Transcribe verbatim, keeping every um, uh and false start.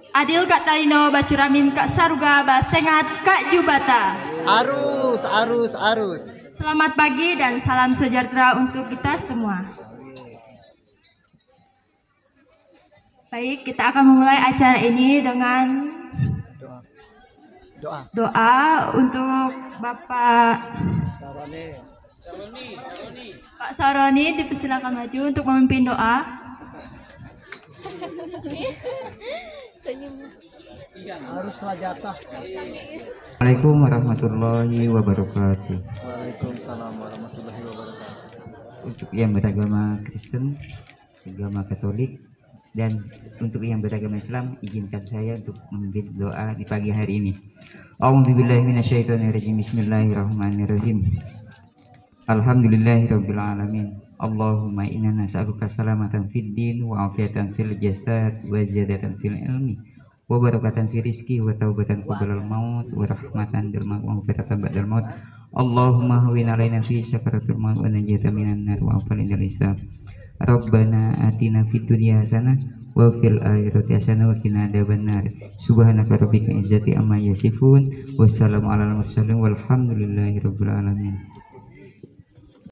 Adil Kak Talino bacuramin Kak Saruga basengat Kak Jubata. Arus, arus, arus. Selamat pagi dan salam sejahtera untuk kita semua. Baik, kita akan memulai acara ini dengan Doa. Doa. doa untuk Bapak Sarone. Pak Saroni, dipersilakan maju untuk memimpin doa. Arus rajata. Assalamualaikum warahmatullahi wabarakatuh. Waalaikumsalam warahmatullahi wabarakatuh. Untuk yang beragama Kristen, agama Katolik, dan untuk yang beragama Islam, izinkan saya untuk memimpin doa di pagi hari ini. A'udzubillahi minasyaitonirrajim. Bismillahirrahmanirrahim. Alhamdulillahirabbil alamin. Allahumma inna nas'aluka salamatan fid din wa afiatan fil jasad wa ziyadatan fil ilmi wa barakatan fil rizqi wa taubatan qabla al maut wa rahmatan dal maut wa maghfiratan ba'dal maut. Allahumma hawwin alaina fi sakaratul maut wa najatan minan nar wa afal indal hisab. Rabbana atina fid dunya hasanah wa fil akhirati hasanah wa qina adzabannar. Subhanaka rabbika izzati amma yasifun wa salamun alal mursalin walhamdulillahi rabbil alamin.